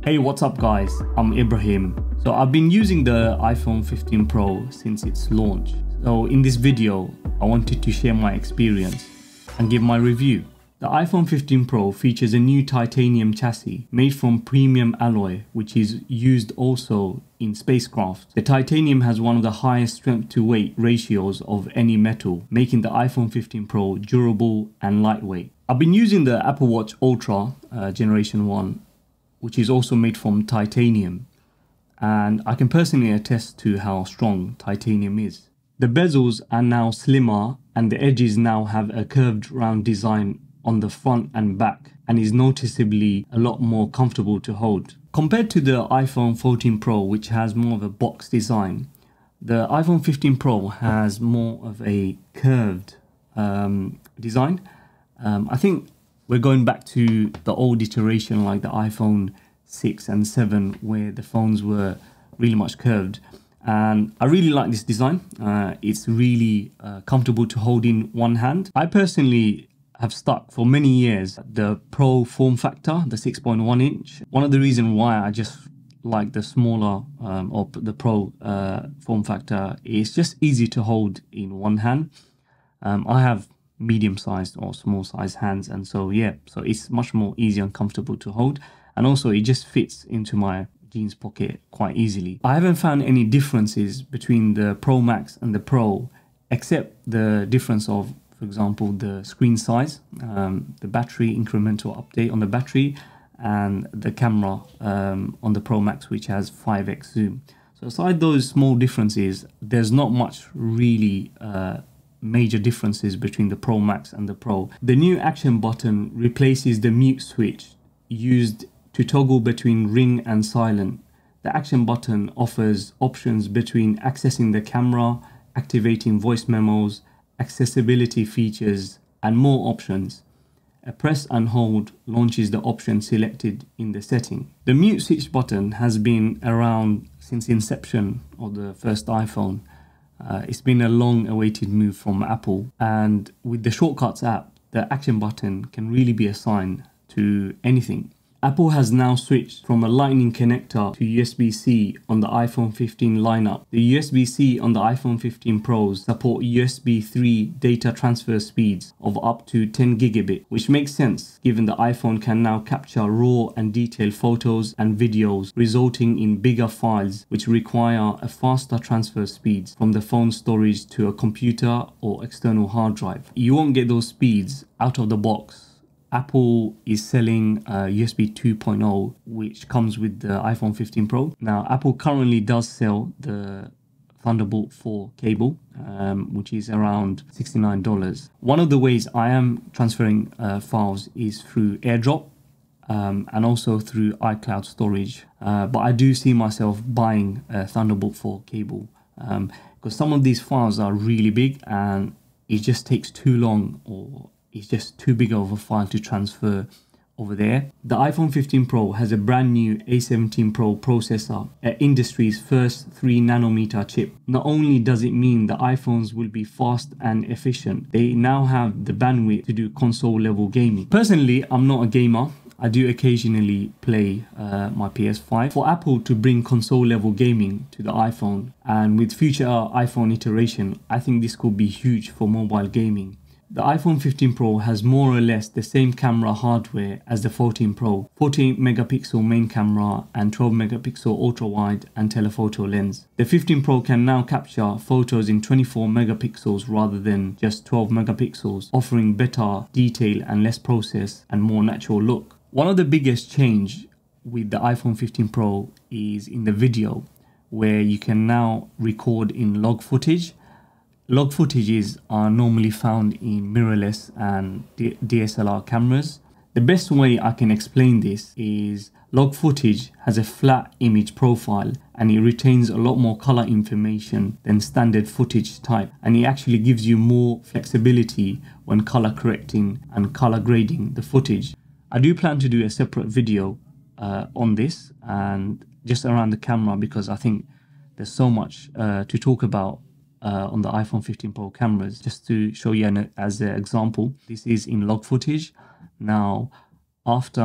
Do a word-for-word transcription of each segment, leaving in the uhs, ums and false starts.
Hey, what's up guys? I'm Ibrahim. So I've been using the iPhone fifteen Pro since its launch. So in this video, I wanted to share my experience and give my review. The iPhone fifteen Pro features a new titanium chassis made from premium alloy, which is used also in spacecraft. The titanium has one of the highest strength to weight ratios of any metal, making the iPhone fifteen Pro durable and lightweight. I've been using the Apple Watch Ultra uh, Generation one, which is also made from titanium, and I can personally attest to how strong titanium is. The bezels are now slimmer and the edges now have a curved round design on the front and back, and is noticeably a lot more comfortable to hold. Compared to the iPhone fourteen Pro, which has more of a box design, the iPhone fifteen Pro has more of a curved um, design. Um, I think we're going back to the old iteration like the iPhone six and seven, where the phones were really much curved. And I really like this design. Uh, it's really uh, comfortable to hold in one hand. I personally have stuck for many years the Pro form factor, the six point one inch. One of the reasons why I just like the smaller um, or the Pro uh, form factor is just easy to hold in one hand. Um, I have medium-sized or small-sized hands, and so yeah, so it's much more easy and comfortable to hold, and also it just fits into my jeans pocket quite easily. I haven't found any differences between the Pro Max and the Pro, except the difference of, for example, the screen size, um, the battery incremental update on the battery, and the camera um, on the Pro Max, which has five X zoom. So aside those small differences, there's not much really uh, major differences between the Pro Max and the Pro. The new action button replaces the mute switch used to toggle between ring and silent. The action button offers options between accessing the camera, activating voice memos, accessibility features, and more options. A press and hold launches the option selected in the setting. The mute switch button has been around since inception of the first iPhone. Uh, it's been a long awaited move from Apple, and with the Shortcuts app, the action button can really be assigned to anything. Apple has now switched from a Lightning connector to U S B C on the iPhone fifteen lineup. The U S B C on the iPhone fifteen Pros support U S B three data transfer speeds of up to ten gigabit, which makes sense given the iPhone can now capture raw and detailed photos and videos, resulting in bigger files which require a faster transfer speeds from the phone storage to a computer or external hard drive. You won't get those speeds out of the box. Apple is selling uh, U S B two point oh, which comes with the iPhone fifteen Pro. Now, Apple currently does sell the Thunderbolt four cable, um, which is around sixty-nine dollars. One of the ways I am transferring uh, files is through AirDrop um, and also through iCloud storage. Uh, but I do see myself buying a Thunderbolt four cable um, because some of these files are really big and it just takes too long, or it's just too big of a file to transfer over there. The iPhone fifteen Pro has a brand new A seventeen Pro processor, an industry's first three nanometer chip. Not only does it mean the iPhones will be fast and efficient, they now have the bandwidth to do console level gaming. Personally, I'm not a gamer. I do occasionally play uh, my P S five. For Apple to bring console level gaming to the iPhone, and with future iPhone iteration, I think this could be huge for mobile gaming. The iPhone fifteen Pro has more or less the same camera hardware as the fourteen Pro, forty-eight megapixel main camera and twelve megapixel ultra wide and telephoto lens. The fifteen Pro can now capture photos in twenty-four megapixels rather than just twelve megapixels, offering better detail and less process and more natural look. One of the biggest change with the iPhone fifteen Pro is in the video, where you can now record in log footage. Log footages are normally found in mirrorless and D S L R cameras. The best way I can explain this is log footage has a flat image profile and it retains a lot more color information than standard footage type, and it actually gives you more flexibility when color correcting and color grading the footage. I do plan to do a separate video uh, on this and just around the camera, because I think there's so much uh, to talk about Uh, on the iPhone fifteen Pro cameras. Just to show you an, as an example, this is in log footage. Now, after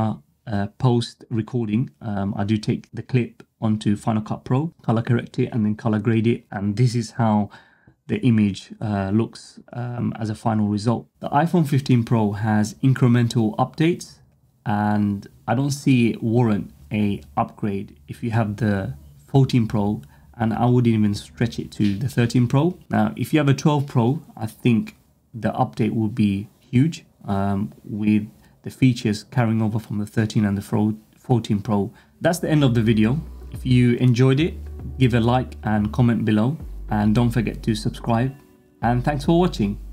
uh, post recording, um, I do take the clip onto Final Cut Pro, color correct it, and then color grade it. And this is how the image uh, looks um, as a final result. The iPhone fifteen Pro has incremental updates, and I don't see it warrant a upgrade if you have the fourteen Pro, and I wouldn't even stretch it to the thirteen Pro. Now, if you have a twelve Pro, I think the update will be huge um, with the features carrying over from the thirteen and the fourteen Pro. That's the end of the video. If you enjoyed it, give a like and comment below, and don't forget to subscribe, and thanks for watching.